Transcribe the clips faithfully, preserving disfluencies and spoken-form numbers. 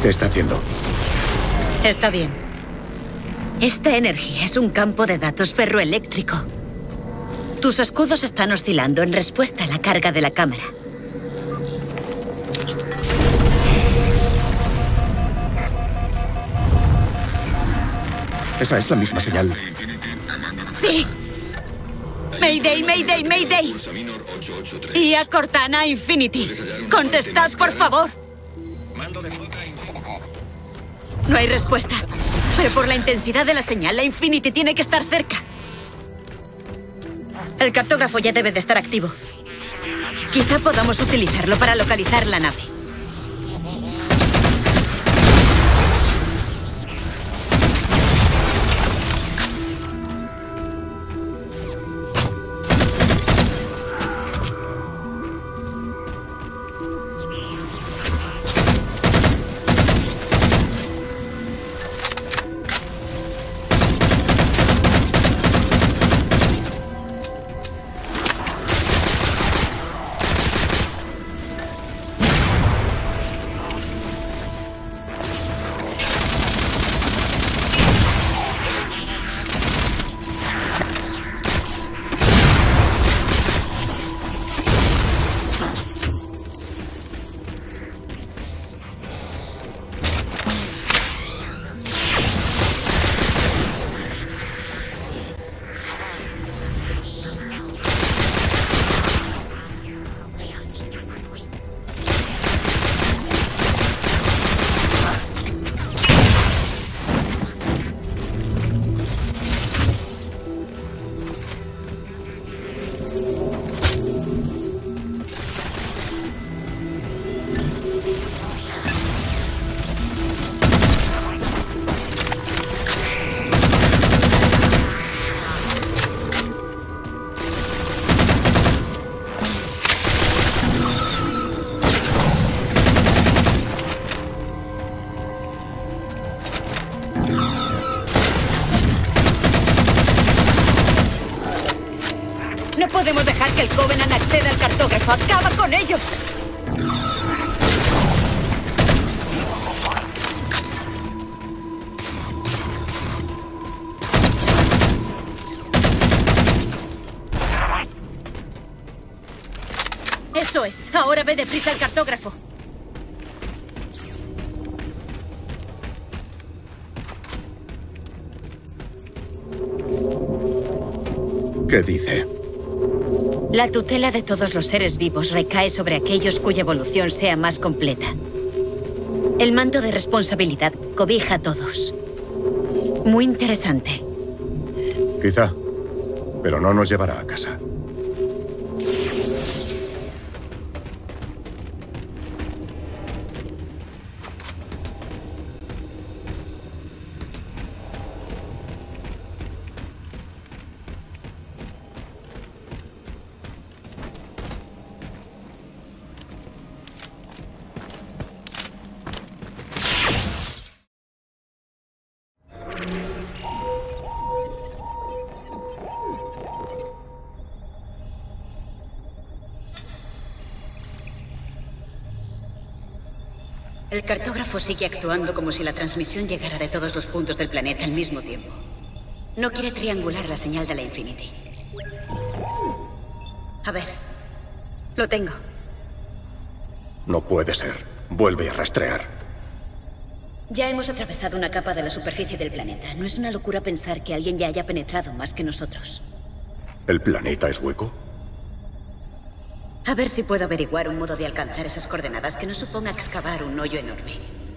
¿Qué está haciendo? Está bien. Esta energía es un campo de datos ferroeléctrico. Tus escudos están oscilando en respuesta a la carga de la cámara. Esa es la misma señal. ¡Sí! Mayday, Mayday, Mayday. Y a Cortana Infinity. Contestad, por favor. No hay respuesta. Pero por la intensidad de la señal, la Infinity tiene que estar cerca. El cartógrafo ya debe de estar activo. Quizá podamos utilizarlo para localizar la nave. No podemos dejar que el Covenant acceda al cartógrafo. ¡Acaba con ellos! Eso es. Ahora ve deprisa al cartógrafo. ¿Qué dice? La tutela de todos los seres vivos recae sobre aquellos cuya evolución sea más completa. El manto de responsabilidad cobija a todos. Muy interesante. Quizá, pero no nos llevará a casa. El cartógrafo sigue actuando como si la transmisión llegara de todos los puntos del planeta al mismo tiempo. No quiere triangular la señal de la Infinity. A ver, lo tengo. No puede ser. Vuelve a rastrear. Ya hemos atravesado una capa de la superficie del planeta. No es una locura pensar que alguien ya haya penetrado más que nosotros. ¿El planeta es hueco? A ver si puedo averiguar un modo de alcanzar esas coordenadas que no suponga excavar un hoyo enorme.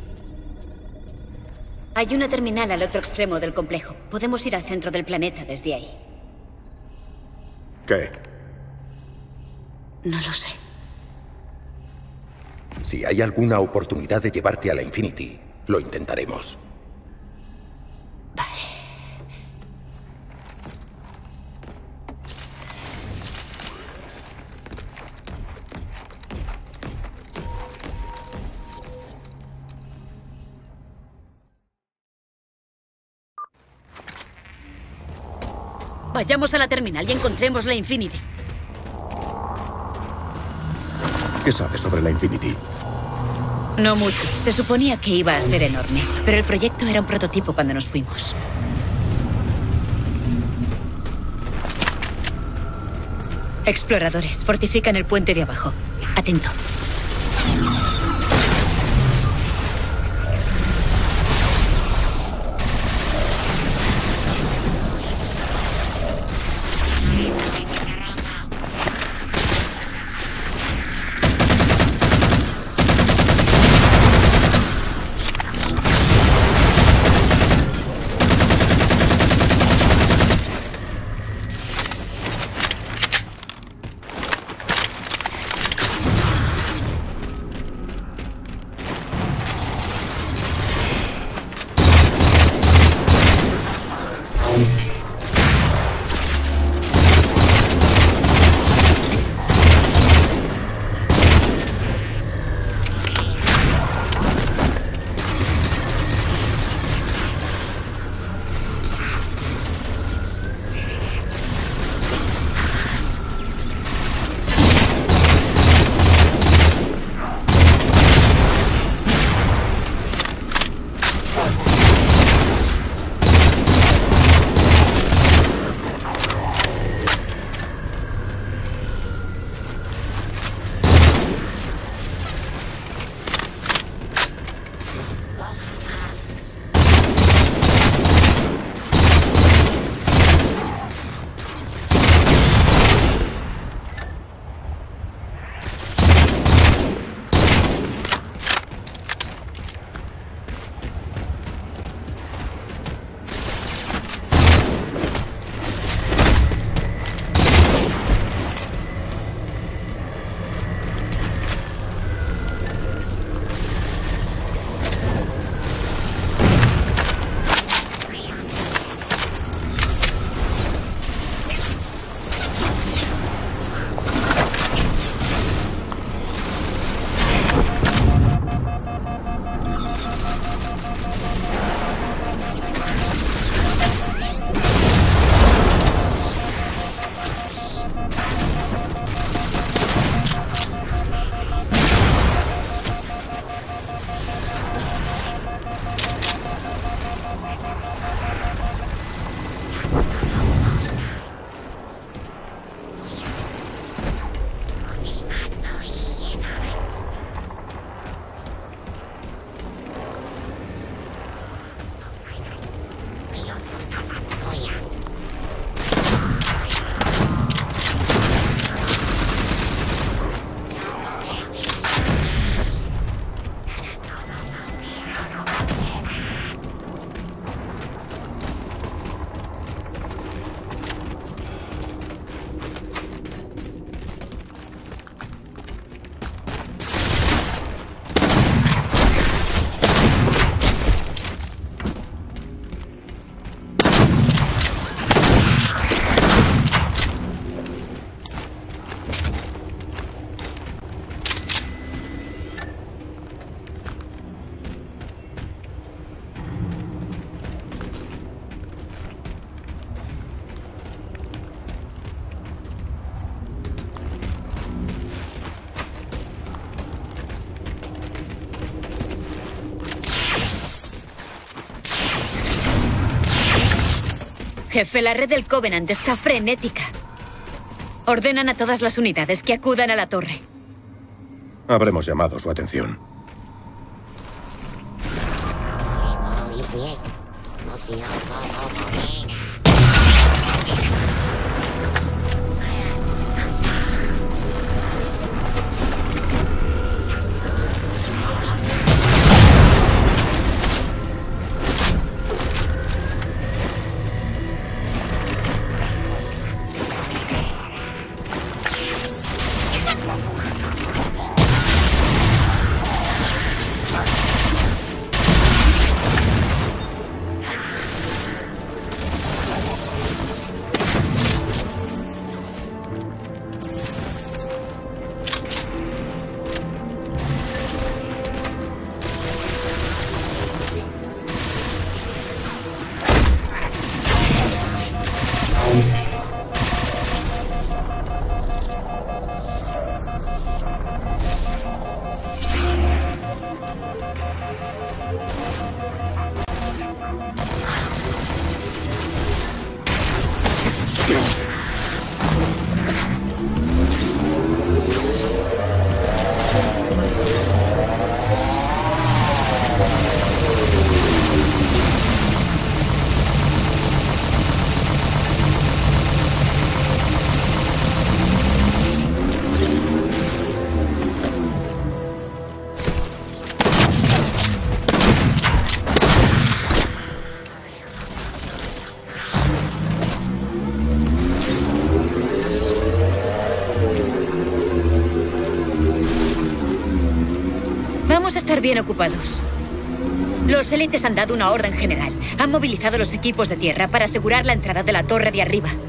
Hay una terminal al otro extremo del complejo. Podemos ir al centro del planeta desde ahí. ¿Qué? No lo sé. Si hay alguna oportunidad de llevarte a la Infinity, lo intentaremos. Vale. Vayamos a la terminal y encontremos la Infinity. ¿Qué sabes sobre la Infinity? No mucho. Se suponía que iba a ser enorme, pero el proyecto era un prototipo cuando nos fuimos. Exploradores, fortifican el puente de abajo. Atento. Jefe, la red del Covenant está frenética. Ordenan a todas las unidades que acudan a la torre. Habremos llamado su atención. Vamos a estar bien ocupados. Los élites han dado una orden general. Han movilizado los equipos de tierra para asegurar la entrada de la torre de arriba.